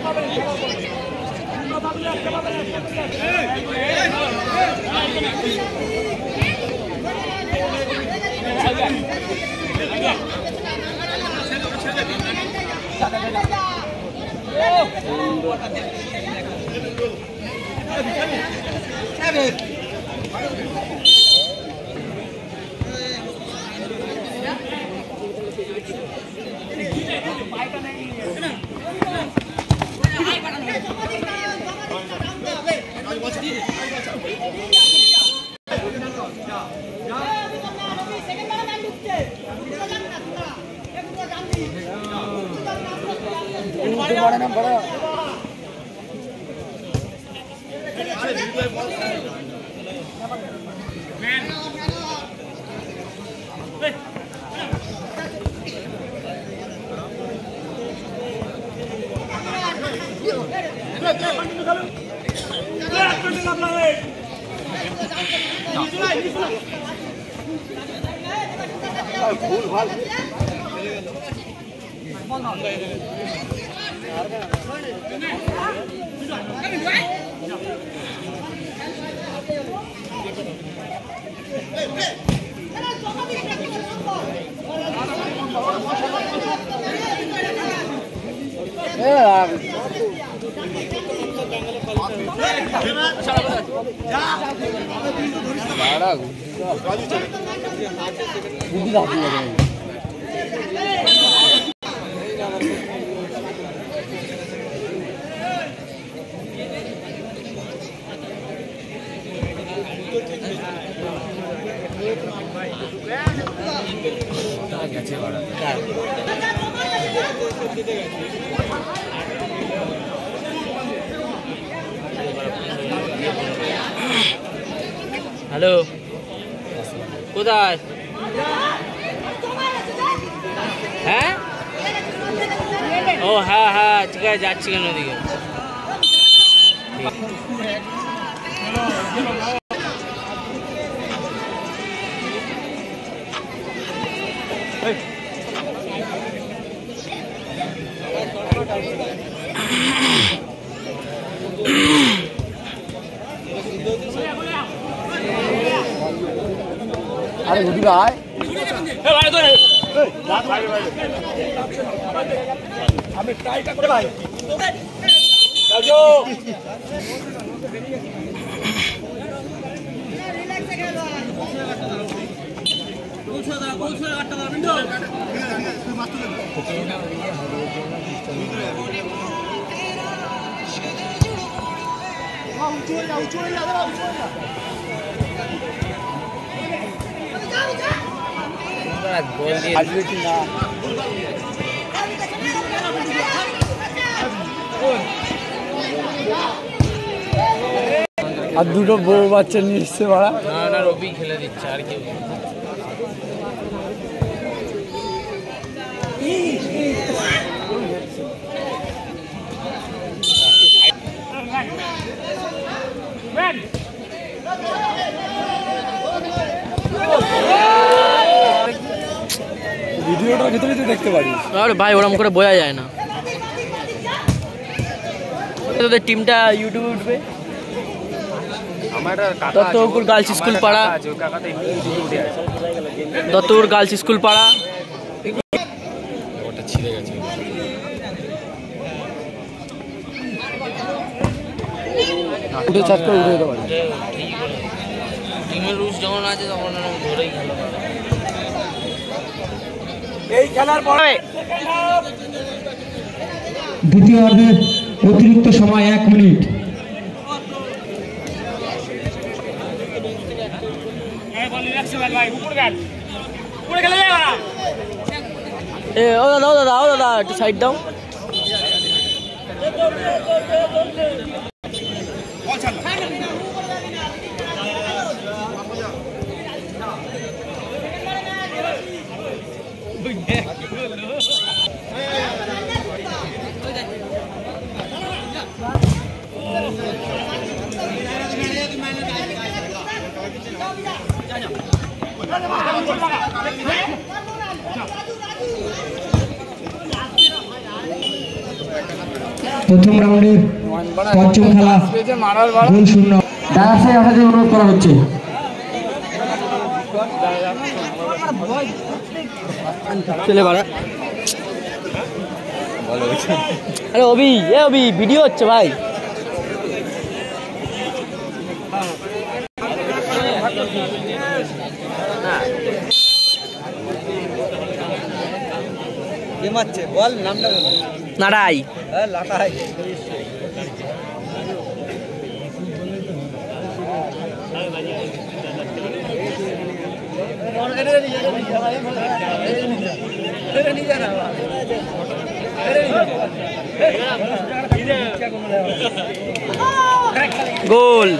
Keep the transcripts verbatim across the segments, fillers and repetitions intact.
Hello কোথায় হ্যাঁ ও হ্যাঁ হ্যাঁ ঠিক আছে যাচ্ছি কেন ওদিকে अरे गुडी भाई ए भाई तो ए रात भाई भाई हमें टाइट कर भाई जाओ रिलैक्स कर दो पूछो दा पूछो आटा दा विंडो हां उछोड़ जा उछोड़ जा जरा उछोड़ जा बोल दिए আর দুটো বউ বাচ্চা নিয়ে এসছে বাড়া না না রবি খেলে দিচ্ছে আর কি ভিডিওটা ভিতরে তুই দেখতে পারিস আরে ভাই ওরকম করে বোঝা যায় না তোদের টিমটা ইউটিউবে উঠবে দত্তপুর গার্লস স্কুল পাড়া দত্তপুর গার্লস স্কুল পাড়া ওটা ছিঁড়ে গেছে উঠে চাট করে উঠে যেতে পারি টিমের রুলস যখন আছে তখন ধরেই খেলা এই খেলার পরে দ্বিতীয় অর্ধের অতিরিক্ত সময় এক মিনিট এ ও দাদা ও দাদা ও দাদা একটু সাইড দাও প্রথম রাউন্ডের পঞ্চম খেলা গোল শূন্য। দায়াসে আপনাদের অনুরোধ করা হচ্ছে। চলে বাড়া। আরে অভি, এ অভি ভিডিও হচ্ছে ভাই। বল নামটা নাড়াই লাটাই। গোল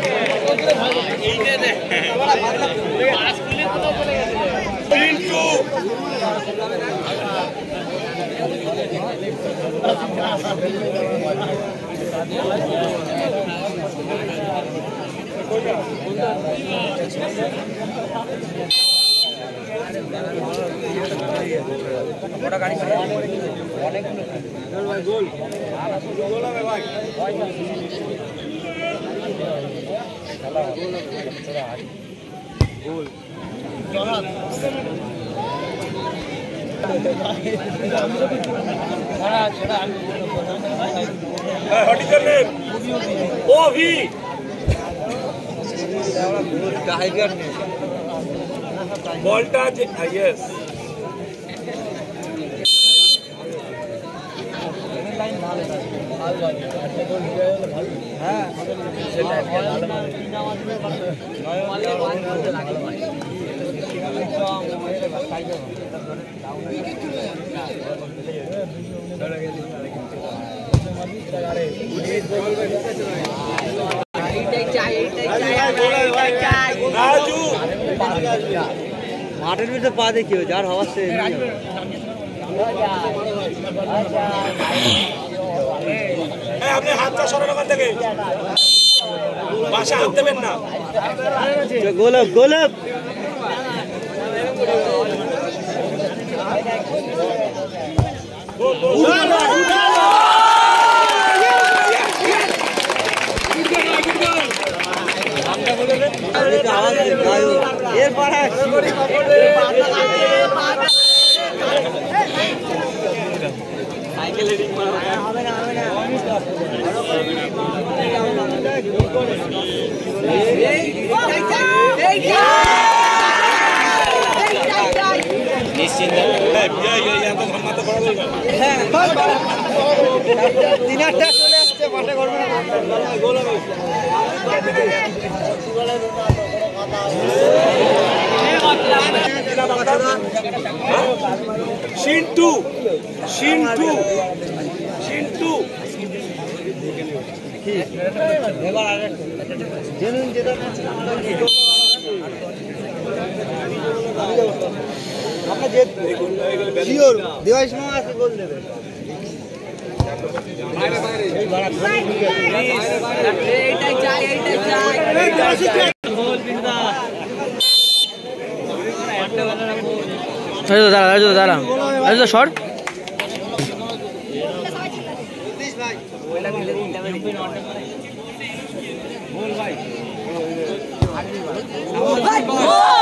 বলটা ইয়েস মাঠের ভিতরে পা দেখিও যার হওয়ার সে আপনি হাতটা সরান ওখান থেকে, বাসা হাত দেবেন না। গোলপ গোলপ তিনারটা চলে আসছে মাঠে করবে না। সিন্টু সিন্টু সিন্টু দিওয়াই সময় আছে গোল দেবে। দাঁড়া দাঁড়া দাঁড়া শর্ট ভাই